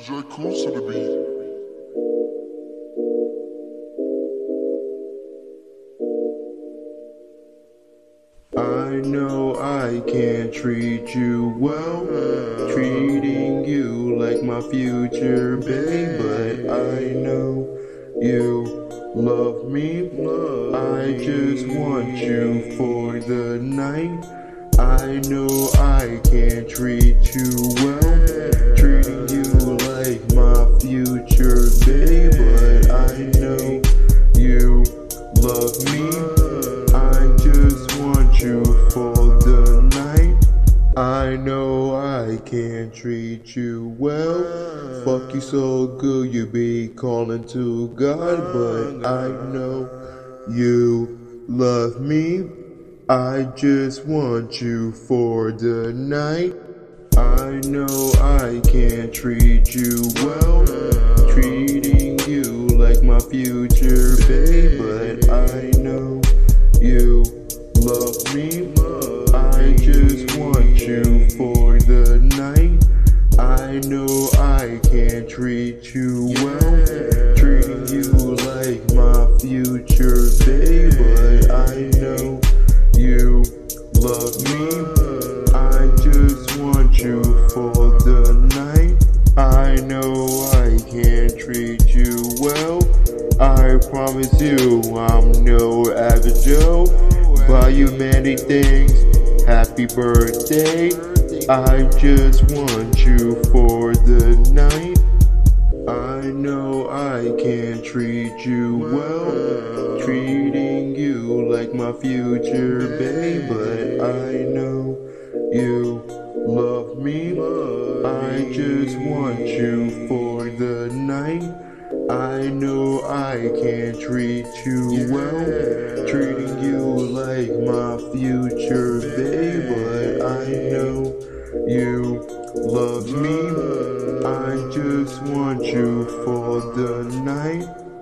DJ Cool to the beat. I know I can't treat you well, treating you like my future babe, but I know you love me. I just want you for the night. I know I can't treat you well, treating you like my future babe, but I know you love me. I just want you for the night. I know I can't treat you well. Fuck you so good, you be calling to God, but I know you love me. I just want you for the night. I know I can't treat you well, treating you like my future babe, but I know you love me. I just want you for the night. I know I can't treat you well, treating you like my future babe, but I know you love me. I just want you for the night. I know I can't treat you well. I promise you I'm no average Joe. Buy you many things, happy birthday. I just want you for the night. I know I can't treat you well, treating you like my future babe, but I know you love me. I just want you for the night. I know I can't treat you well, treating you like my future babe, but I know you love me. I just want you for the night.